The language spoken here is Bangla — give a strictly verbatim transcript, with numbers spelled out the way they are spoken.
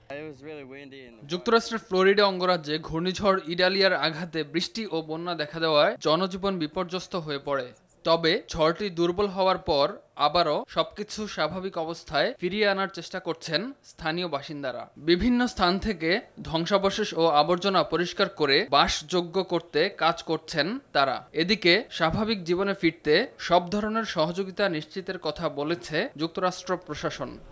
যুক্তরাষ্ট্রের ফ্লোরিডা অঙ্গরাজ্যে ঘূর্ণিঝড় ইডালিয়ার আঘাতে বৃষ্টি ও বন্যা দেখা দেওয়ায় জনজীবন বিপর্যস্ত হয়ে পড়ে। তবে ঝড়টি দুর্বল হওয়ার পর আবারও সবকিছু স্বাভাবিক অবস্থায় ফিরিয়ে আনার চেষ্টা করছেন স্থানীয় বাসিন্দারা। বিভিন্ন স্থান থেকে ধ্বংসাবশেষ ও আবর্জনা পরিষ্কার করে বাসযোগ্য করতে কাজ করছেন তারা। এদিকে স্বাভাবিক জীবনে ফিরতে সব ধরনের সহযোগিতা নিশ্চিতের কথা বলেছে যুক্তরাষ্ট্র প্রশাসন।